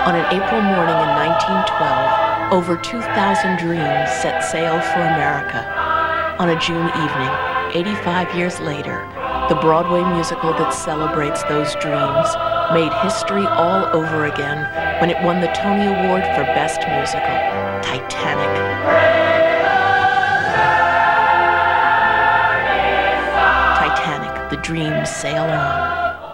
On an April morning in 1912, over 2,000 dreams set sail for America. On a June evening, 85 years later, the Broadway musical that celebrates those dreams made history all over again when it won the Tony Award for Best Musical, Titanic. Titanic, the dreams sail on.